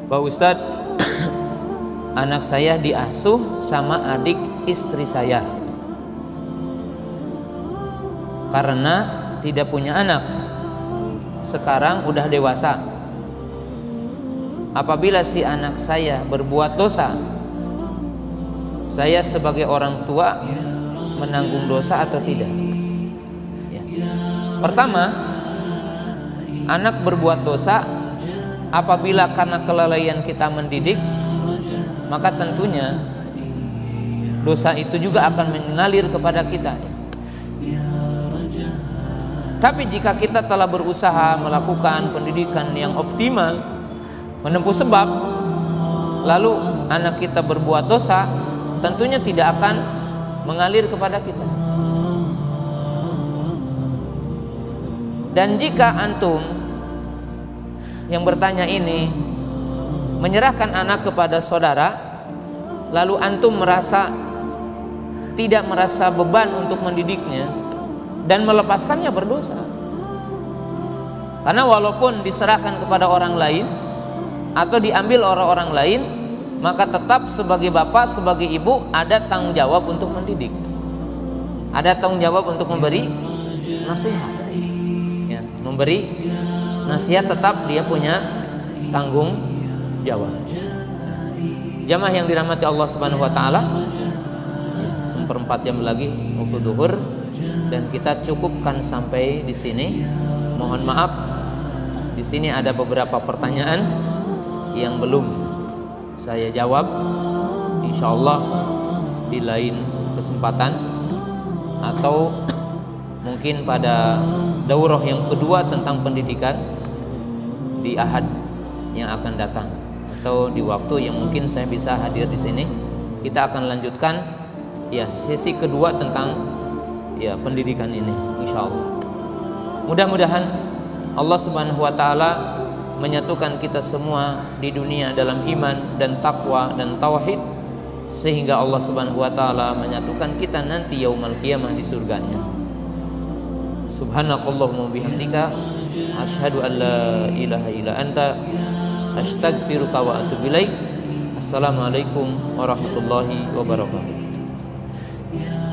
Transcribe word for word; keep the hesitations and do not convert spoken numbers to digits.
Pak Ustadz, anak saya diasuh sama adik istri saya karena tidak punya anak, sekarang udah dewasa. Apabila si anak saya berbuat dosa, saya sebagai orang tua menanggung dosa atau tidak? Ya. Pertama, anak berbuat dosa apabila karena kelalaian kita mendidik, maka tentunya dosa itu juga akan mengalir kepada kita. Tapi jika kita telah berusaha melakukan pendidikan yang optimal, menempuh sebab, lalu anak kita berbuat dosa, tentunya tidak akan mengalir kepada kita. Dan jika antum yang bertanya ini menyerahkan anak kepada saudara, lalu antum merasa tidak merasa beban untuk mendidiknya dan melepaskannya, berdosa. Karena walaupun diserahkan kepada orang lain atau diambil orang-orang lain, maka tetap sebagai bapak, sebagai ibu ada tanggung jawab untuk mendidik, ada tanggung jawab untuk memberi nasihat. Ya, memberi nasihat tetap dia punya tanggung jawab. Jamaah yang dirahmati Allah Subhanahu wa taala, seperempat jam lagi waktu duhur dan kita cukupkan sampai di sini. Mohon maaf, di sini ada beberapa pertanyaan yang belum saya jawab. Insya Allah di lain kesempatan atau mungkin pada daurah yang kedua tentang pendidikan di Ahad yang akan datang, atau di waktu yang mungkin saya bisa hadir di sini, kita akan lanjutkan ya sesi kedua tentang ya pendidikan ini, insya Allah. Mudah-mudahan Allah Subhanahu wa taala menyatukan kita semua di dunia dalam iman dan takwa dan tauhid, sehingga Allah Subhanahu wa taala menyatukan kita nanti yaumul qiyamah di surganya. Subhanakallahumma bihamdika asyhadu an la ilaha illa anta astaghfiruka wa atubu ilaik. Assalamualaikum warahmatullahi wabarakatuh.